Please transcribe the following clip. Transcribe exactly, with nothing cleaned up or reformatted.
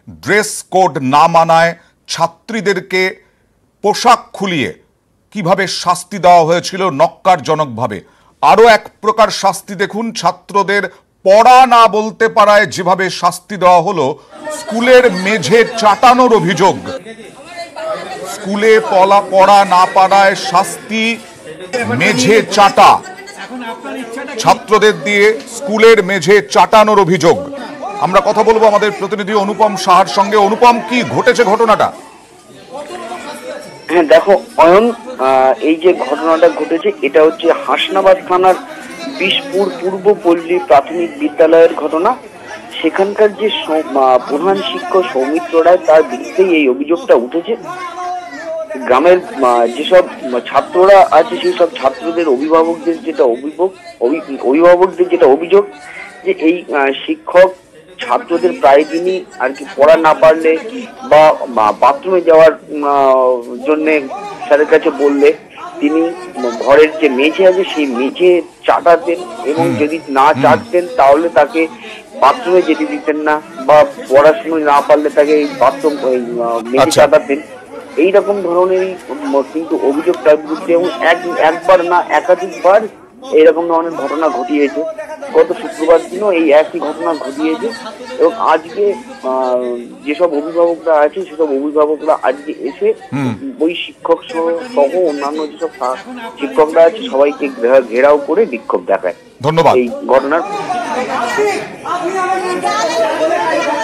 Dress code না মানায় ছাত্রীদেরকে পোশাক খুলিয়ে কিভাবে শাস্তি দেওয়া হয়েছিল নক্কারজনকভাবে। আরও এক প্রকার শাস্তি দেখুন, ছাত্রদের পড়া না বলতে পারায় যেভাবে শাস্তি দেওয়া হলো, স্কুলের মেঝে চাটানোর অভিযোগ। স্কুলে পড়া পড়া না পারায় শাস্তি মেঝে চাটা, ছাত্রদের দিয়ে স্কুলের মেঝে চাটানোর অভিযোগ। আমরা কথা বলবো আমাদের প্রতিনিধি অনুপম সাহার সঙ্গে। অনুপম, কি ঘটেছে ঘটনাটা? হ্যাঁ দেখো অয়ন, এই যে ঘটনাটা ঘটেছে এটা হচ্ছে হাসনাবাদ থানার বিশপুর পূর্ব পল্লী প্রাথমিক বিদ্যালয়ের ঘটনা। সেখানকার যে প্রধান শিক্ষক সৌমিত্র রায়, তার বিরুদ্ধেই এই অভিযোগটা উঠেছে। গ্রামের যেসব ছাত্ররা আছে সেই সব ছাত্রদের অভিভাবকদের যেটা অভিযোগ অভিভাবকদের যেটা অভিযোগ যে এই শিক্ষক ছাত্রদের প্রায় দিনই আর কি পড়া না পারলে বা বাথরুমে যাওয়ার জন্য স্যারের কাছে বললে তিনি ঘরের যে মেঝে আছে সেই মেঝে চাটাতেন, এবং যদি না চাটতেন তাহলে তাকে বাথরুমে যেতে দিতেন না, বা পড়াশুনো না পারলে তাকে বাথরুম মেঝে চাটাতেন। এইরকম ধরনের কিন্তু অভিযোগ তার বিরুদ্ধে, এবং একবার না একাধিকবার এইরকম ধরনের ঘটনা ঘটিয়েছে। গত শুক্রবার দিনও এই একই ঘটনা ঘটিয়েছে, এবং আজকে যেসব অভিভাবকরা আছে সেসব অভিভাবকরা আজকে এসে ওই শিক্ষক সহ অন্যান্য যেসব শিক্ষকরা আছে সবাইকে ঘেরাও করে বিক্ষোভ দেখায়। ধন্যবাদ। এই ঘটনার